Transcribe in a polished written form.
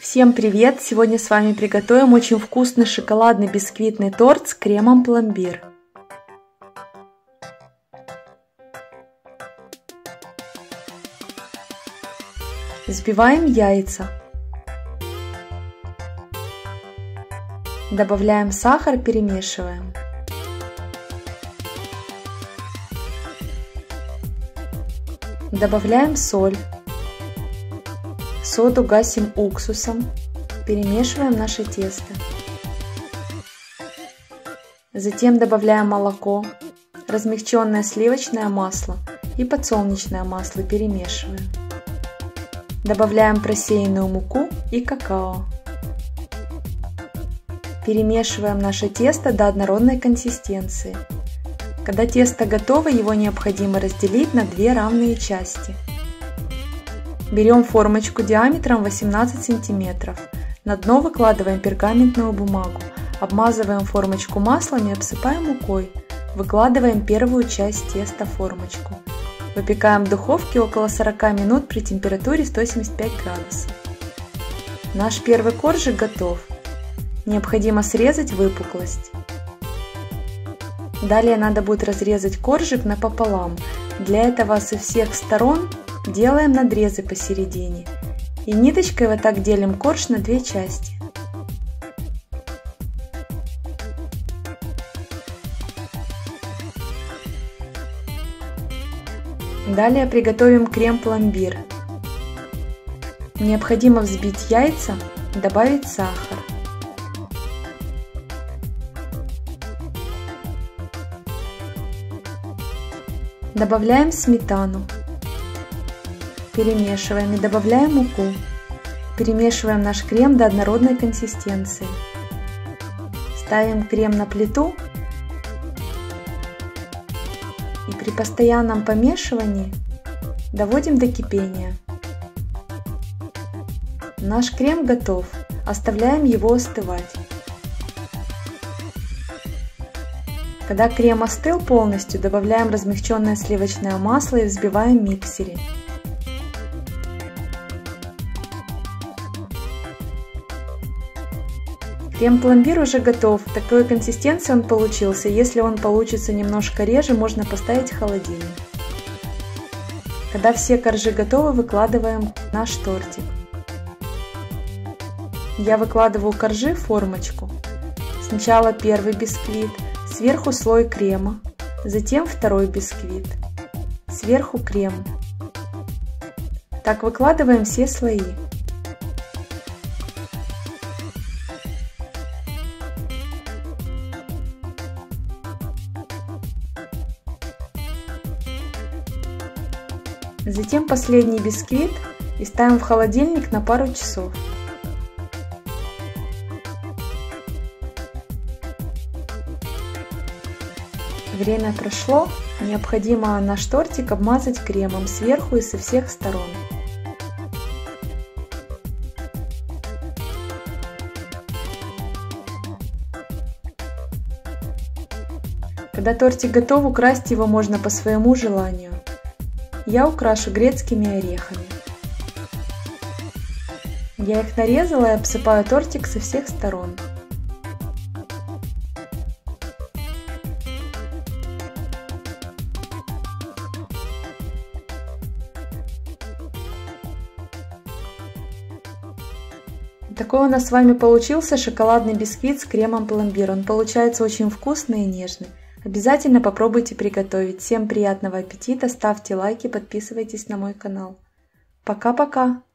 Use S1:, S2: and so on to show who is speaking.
S1: Всем привет! Сегодня с вами приготовим очень вкусный шоколадный бисквитный торт с кремом пломбир. Взбиваем яйца. Добавляем сахар, перемешиваем. Добавляем соль. Соду гасим уксусом. Перемешиваем наше тесто. Затем добавляем молоко, размягченное сливочное масло и подсолнечное масло. Перемешиваем. Добавляем просеянную муку и какао. Перемешиваем наше тесто до однородной консистенции. Когда тесто готово, его необходимо разделить на две равные части. Берем формочку диаметром 18 см. На дно выкладываем пергаментную бумагу. Обмазываем формочку маслом и обсыпаем мукой. Выкладываем первую часть теста в формочку. Выпекаем в духовке около 40 минут при температуре 175 градусов. Наш первый коржик готов. Необходимо срезать выпуклость. Далее надо будет разрезать коржик напополам. Для этого со всех сторон делаем надрезы посередине. И ниточкой вот так делим корж на две части. Далее приготовим крем-пломбир. Необходимо взбить яйца, добавить сахар. Добавляем сметану. Перемешиваем и добавляем муку. Перемешиваем наш крем до однородной консистенции. Ставим крем на плиту. И при постоянном помешивании доводим до кипения. Наш крем готов. Оставляем его остывать. Когда крем остыл полностью, добавляем размягченное сливочное масло и взбиваем в миксере. Крем-пломбир уже готов. Такой консистенции он получился. Если он получится немножко реже, можно поставить в холодильник. Когда все коржи готовы, выкладываем наш тортик. Я выкладываю коржи в формочку. Сначала первый бисквит, сверху слой крема, затем второй бисквит, сверху крем. Так выкладываем все слои. Затем последний бисквит и ставим в холодильник на пару часов. Время прошло, необходимо наш тортик обмазать кремом сверху и со всех сторон. Когда тортик готов, украсить его можно по своему желанию. Я украшу грецкими орехами. Я их нарезала и обсыпаю тортик со всех сторон. Такой у нас с вами получился шоколадный бисквит с кремом пломбир. Он получается очень вкусный и нежный. Обязательно попробуйте приготовить. Всем приятного аппетита, ставьте лайки, подписывайтесь на мой канал. Пока-пока!